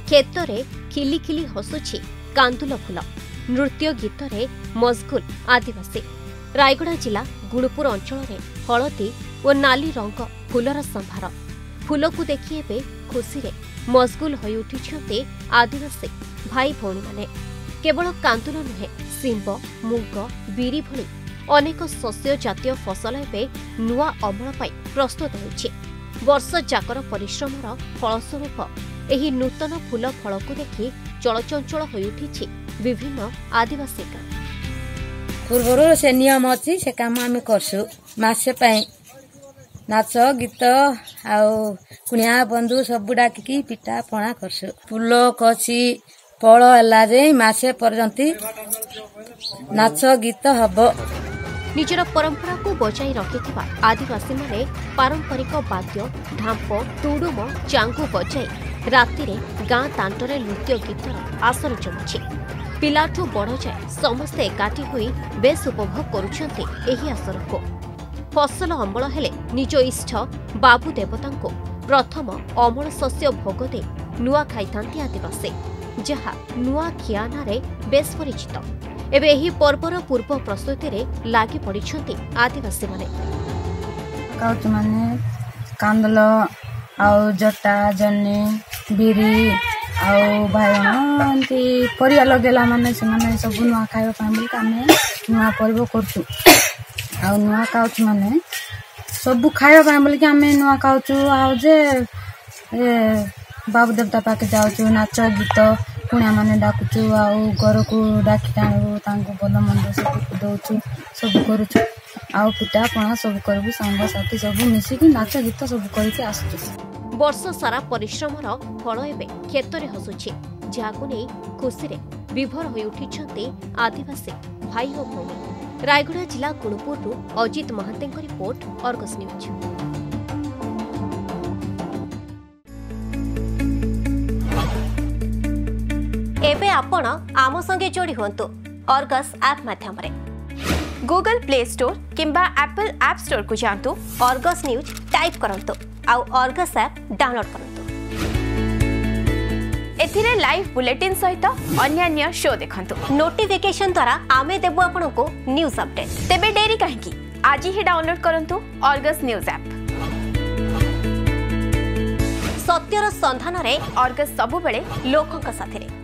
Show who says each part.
Speaker 1: खेतरे खिली खिली हसुछि कांदुल फूल नृत्य गीतरे मशगुल आदिवासी। रायगड़ा जिला गुणुपुर अंचल हलदी और नाली रंग फूलर संभार फूल को देखि एबे खुशी रे मशगुल होई उठिछन्ते आदिवासी भाई भौणी माने। केवल कांदुल नुहे सिंब मुग बिरी भली अनेक शस्य जातीय फसल एबे नुआ अमल पाई प्रस्तुत होइछि। वर्ष जाकर परिश्रमर फलस्वरूप एही नूतन फूल फल को देखि चलचंचल होई उठिछि विभिन्न आदिवासी गाँ।
Speaker 2: पूर्वर से नियम अच्छी से काम आम करसु मासे पाई नाच गीत आउ कुणिया बंधु सब डाकिकी पिठा पणा करसु। फूल कछि फल हला जे मासे पर्यंती नाच गीत हब।
Speaker 1: निजर परंपरा को बचाई रखिथिबा आदिवासी माने पारंपरिक वाद्य ढांप तुडुम चांगु बजाई राति रे गाँ तांटरे नृत्य गीतर आसर जमुछि। पिलाठू बड़ जाए समस्ते एकाठी होई बेस उपभोग करुछन्ते एही आसर को। फसल अमल हेले निज इष्ट बाबू देवतांको प्रथम अमल शस्य भोग दे नुआ खाइथांती आदिवासी, जहा नुआ खियाना रे बेस परिचित। एबे एही पर्वर पूर्व प्रस्तुति रे लागि पड़िछन्ते आदिवासी माने।
Speaker 2: काउच माने कांदल आउ जटा जन्नी बिरी आउ भाई परिया लगेला माने से माने सब नुआ खाइबा पाए बोल आमे नुआ पर्व करछु। आउ नुआ काउच माने सब खाइबा पाए बोल आमे नुआ खाउछु। आउ जे बाबू देवता पाके जाउछु नाच गीत कुणिया माने डाकुछु। आउ घर को डाकी टाणु तांको बोल मंद सब दउछु सब करूछु। आउ पिठा पणा सब करबु संग साथी सब मिसिकी नाच गीत सब करके आसछु।
Speaker 1: वर्ष सारा परिश्रमर फल एबे खेतरे हसुछि, जाहाकु नै खुशी रे विभोर होई उठिछन्ते आदिवासी भाई और भौणी। रायगड़ा जिला गुणुपुरु अजित महांतेଙ୍କ रिपोर्ट, अर्गस न्यूज। एबे आपण आम संगे जोड़ी हुंतु अर्गस ऐप माध्यम रे। गूगल प्ले स्टोर किंबा एप्पल ऐप स्टोर को जांतु अर्गस न्यूज टाइप करंतु आउ अर्गस ऐप डाउनलोड करंतु। एथिरे लाइव बुलेटिन सहित अन्यान्य शो देखंतु। नोटिफिकेशन द्वारा आमे देबु आपनको न्यूज अपडेट। तेबे डेरी काहेकि आज ही डाउनलोड करंतु अर्गस न्यूज ऐप। सत्यर संधान रे अर्गस सबु बेले लोकक साथे रे।